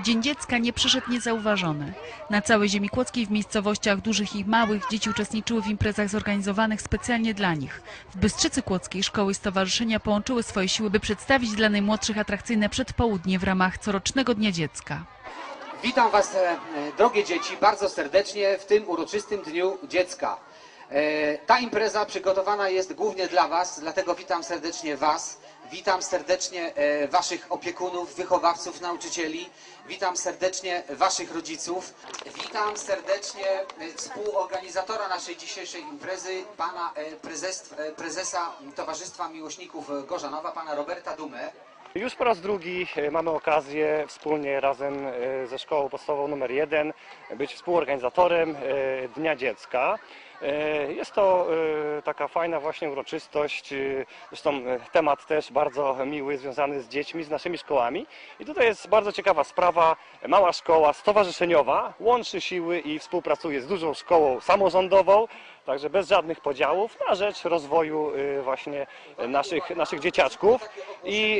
Dzień Dziecka nie przeszedł niezauważony. Na całej ziemi kłodzkiej, w miejscowościach dużych i małych, dzieci uczestniczyły w imprezach zorganizowanych specjalnie dla nich. W Bystrzycy Kłodzkiej szkoły i stowarzyszenia połączyły swoje siły, by przedstawić dla najmłodszych atrakcyjne przedpołudnie w ramach corocznego Dnia Dziecka. Witam Was, drogie dzieci, bardzo serdecznie w tym uroczystym Dniu Dziecka. Ta impreza przygotowana jest głównie dla Was, dlatego witam serdecznie Was, witam serdecznie Waszych opiekunów, wychowawców, nauczycieli, witam serdecznie Waszych rodziców, witam serdecznie współorganizatora naszej dzisiejszej imprezy, pana prezesa Towarzystwa Miłośników Gorzanowa, pana Roberta Dumę. Już po raz drugi mamy okazję wspólnie razem ze Szkołą Podstawową nr 1 być współorganizatorem Dnia Dziecka. Jest to taka fajna właśnie uroczystość, zresztą temat też bardzo miły, związany z dziećmi, z naszymi szkołami. I tutaj jest bardzo ciekawa sprawa, mała szkoła stowarzyszeniowa łączy siły i współpracuje z dużą szkołą samorządową, także bez żadnych podziałów, na rzecz rozwoju właśnie naszych dzieciaczków. I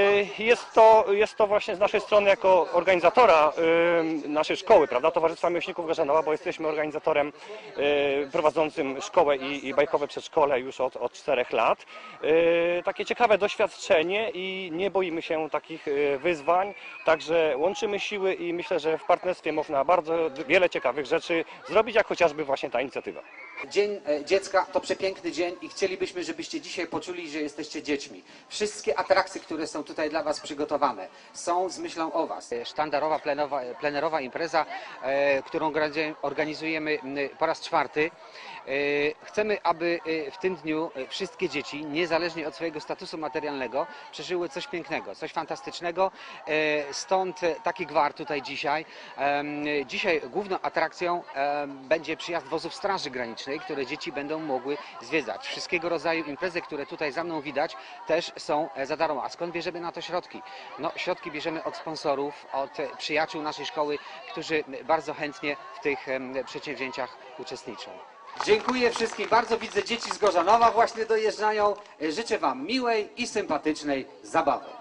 jest to właśnie z naszej strony jako organizatora naszej szkoły, prawda, Towarzystwa Miłośników Gorzanowa, bo jesteśmy organizatorem prowadzącym szkołę i bajkowe przedszkole już od 4 lat. Takie ciekawe doświadczenie i nie boimy się takich wyzwań, także łączymy siły i myślę, że w partnerstwie można bardzo wiele ciekawych rzeczy zrobić, jak chociażby właśnie ta inicjatywa. Dzień Dziecka to przepiękny dzień i chcielibyśmy, żebyście dzisiaj poczuli, że jesteście dziećmi. Wszystkie atrakcje, które są tutaj dla Was przygotowane, są z myślą o Was. Sztandarowa, plenerowa impreza, którą organizujemy po raz 4. Chcemy, aby w tym dniu wszystkie dzieci, niezależnie od swojego statusu materialnego, przeżyły coś pięknego, coś fantastycznego. Stąd taki gwar tutaj dzisiaj. Dzisiaj główną atrakcją będzie przyjazd wozów Straży Granicznej, które dzieci będą mogły zwiedzać. Wszystkiego rodzaju imprezy, które tutaj za mną widać, też są za darmo. A skąd bierzemy na to środki? No, środki bierzemy od sponsorów, od przyjaciół naszej szkoły, którzy bardzo chętnie w tych przedsięwzięciach uczestniczą. Dziękuję wszystkim bardzo. Widzę, dzieci z Gorzanowa właśnie dojeżdżają. Życzę Wam miłej i sympatycznej zabawy.